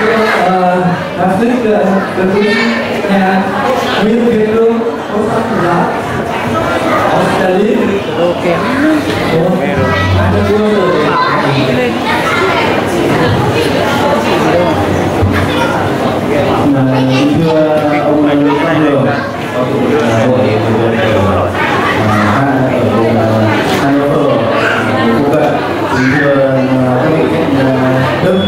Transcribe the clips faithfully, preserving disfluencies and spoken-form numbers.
Das sind wir, wir wünschen Herrn Wilhelm Großartig aus Berlin und eine Würde. Thưa ông Phan Đường, Phó Chủ tịch Hội Hai Hà Nội, Phụ cận, thưa các vị khách Đức,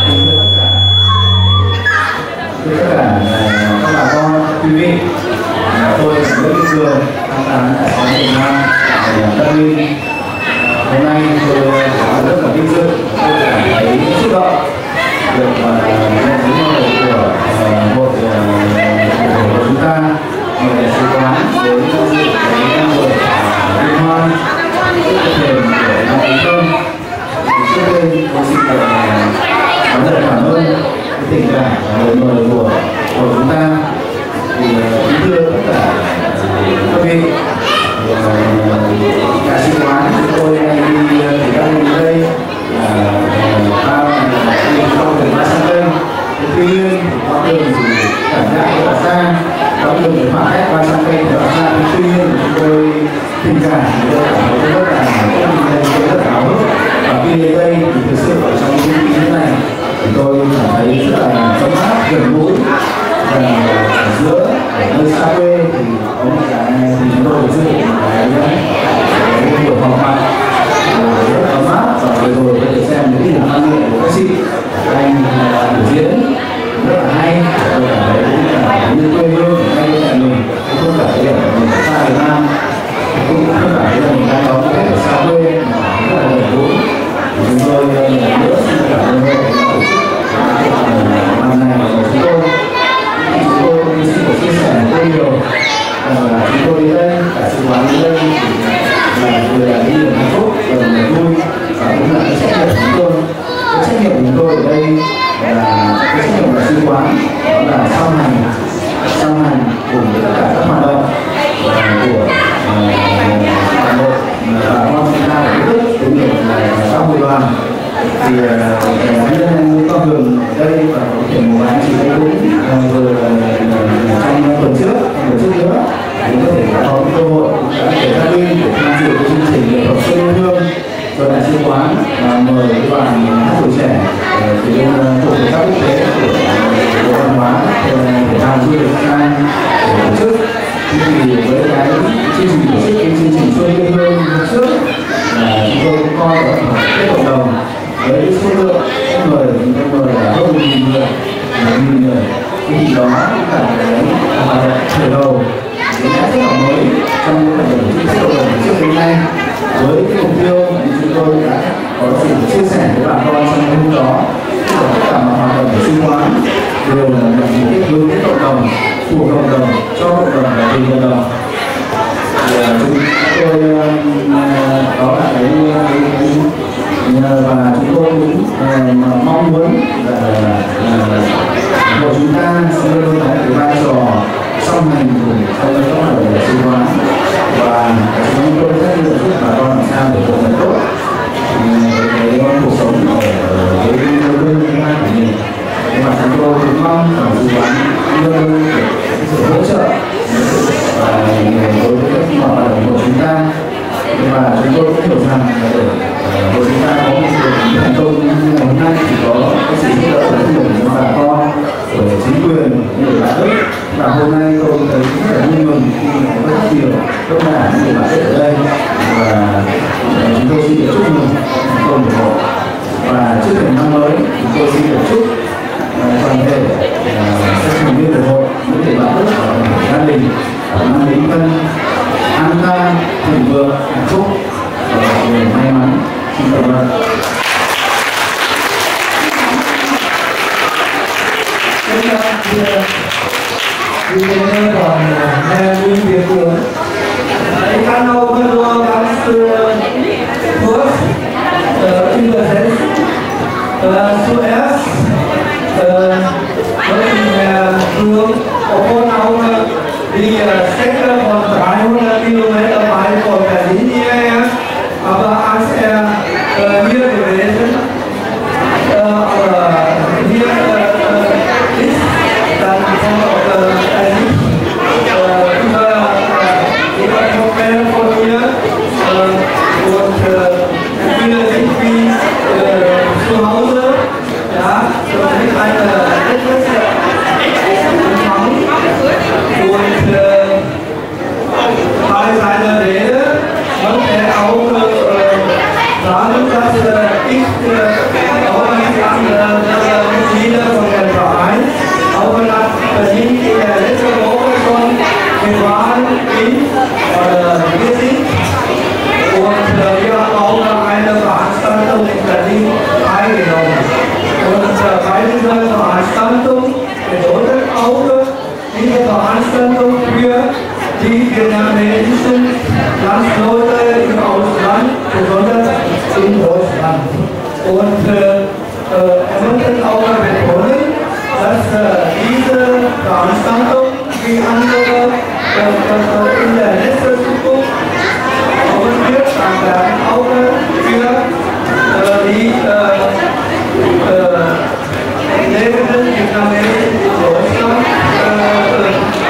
thưa tất cả các bà con quý vị, tôi là Nguyễn Đức Cường, tham tán tại xóm Việt Nam, Tân Minh. Hôm nay tôi rất là vinh dự, tôi cảm thấy xúc động được nhận tín hiệu của hội của chúng ta, một đại sứ quán đến cái năm hội liên hoan thềm của năm Quý Công. Trước tiên tôi xin được nói rất cảm ơn tình cảm và lời mời của của chúng ta. Thì kính thưa tất cả các vị, đại sứ quán chúng tôi đi thì đang đến đây là ba đi trong đường ba sang kênh. Tuy nhiên quãng đường thì cảm giác rất là xa, quãng đường để khoảng cách ba sang kênh rất là xa. Tuy nhiên chúng tôi tình cảm tôi cảm thấy rất là rất là háo hức, và khi đến đây thì thực sự ở trong những ý như này thì tôi cảm thấy rất là ấm áp, gần gũi. Và ở giữa ở nơi xa quê thì có một cái thì chúng tôi được dự một cái buổi họp mặt rất ấm áp, và vừa rồi có thể xem những cái văn nghệ của các chị anh biểu diễn rất là hay. Tôi cảm thấy cũng cảm thấy như quê hương ngay bên cạnh mình, không cảm thấy ở mình xa Việt Nam, cũng không cảm thấy là mình đang đón Tết ở xa quê mà rất là gần gũi. Chúng tôi lần nữa xin cảm ơn hội tổ chức năm này của chúng tôi. Chúng tôi xin được chia sẻ rất nhiều. Chúng tôi đi đây, cả sứ quán đi đây là vừa là đi được hạnh phúc, vừa là vui, và cũng là cái trách nhiệm của chúng tôi. Cái trách nhiệm của chúng tôi ở đây là cái trách nhiệm của sứ quán, đó là song hành, song hành cùng với tất cả các hoạt động của Hà Nội và con chúng ta ở Đức cũng như là các hội đoàn. Thì cá nhân con đường ở đây và có thể một anh chị đây cũng vừa trong tuần trước, tuần trước nữa cũng có thể có cơ hội đã để ra bên để tham dự cái chương trình nghệ thuật xuân yêu thương cho đại sứ quán, và mời các đoàn hát tuổi trẻ từ bên cục thể thao quốc tế của Bộ Văn hóa Thể thao Du lịch An để tổ chức. Thì với cái chương trình tổ chức cái chương trình xuân yêu thương trước là chúng tôi cũng coi đó là cái cộng đồng với số lượng các người chúng tôi mời là hơn một nghìn người, một nghìn người. Thì đó cũng là cái hoạt động khởi đầu những cái rất là mới trong những hoạt động chính sách cộng đồng trước đến nay, với cái mục tiêu thì chúng tôi đã có sự chia sẻ với bà con trong ngày hôm đó. Tất cả mọi hoạt động của sứ quán đều là những cái hướng đến cộng đồng, của cộng đồng, cho cộng đồng và vì cộng đồng. Thì chúng tôi đó là cái và chúng tôi cũng mong muốn là của chúng ta sẽ luôn có cái vai trò song hành cùng trong các hoạt động của sứ quán, và chúng tôi rất là giúp bà con làm sao để cuộc sống tốt, cái cuộc sống ở cái quê hương của mình. Và chúng tôi cũng mong rằng sứ quán luôn sự hỗ trợ và đối với các hoạt động của chúng ta. Và chúng tôi cũng hiểu rằng là để của chúng ta có một sự thành công như ngày hôm nay thì có cái sự giúp đỡ rất nhiều của bà con, của chính quyền, của bà Đức. Và hôm nay tôi thấy rất là vui mừng khi có rất nhiều đông đảo những người bạn ở đây, và chúng tôi xin được chúc mừng thành công của hội. Và trước thềm năm mới chúng tôi xin được chúc toàn thể các thành viên của hội, những người bạn Đức và gia đình năm Bính Thân an khang, thịnh vượng, hạnh phúc và nhiều may mắn. Xin cảm ơn. Chúng ta đi đến còn nghe Vinh Việt Cường. Ich kann auch nur ganz kurz übersetzen. Zuerst möchten Herr Cường, obwohl auch die Strecke von dreihundert Kilometer weit von Berlin hierher, aber als er äh, hier gewesen, äh, hier äh, Hause, ja, mit einer etwas Empfang und äh, bei seiner Rede hat er auch äh, sagen, dass äh, ich äh, auch als äh, Mitglieder von dem Verein auch nach Berlin in der letzten Woche schon gefahren bin, oder wir sind. Und äh, wir haben auch an einer Veranstaltung in Berlin teilgenommen. Und äh, bei dieser Veranstaltung bedeutet auch diese Veranstaltung für die vietnamesischen Landsleute im Ausland, besonders in Deutschland. Und äh, äh, er möchte auch betonen, dass äh, diese Veranstaltung wie andere äh, äh, in der nächsten Zukunft kommen wird, dann werden auch für äh, die äh, äh, lebenden Vietnamesen in Deutschland äh,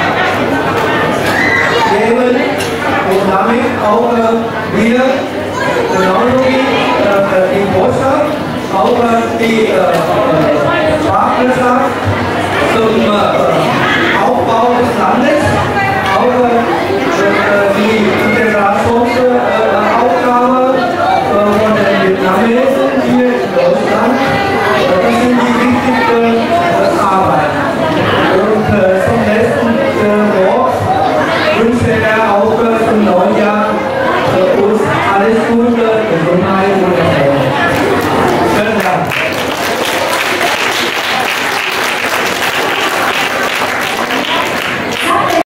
leben und damit auch äh, wieder genauso wie äh, in Deutschland auch äh, die äh, Partnerschaft zum äh, Aufbau des Landes, auch äh, die Integrationsaufgabe äh, von den Vietnamesen hier in Deutschland, äh, das sind die wichtigsten äh, Arbeiten.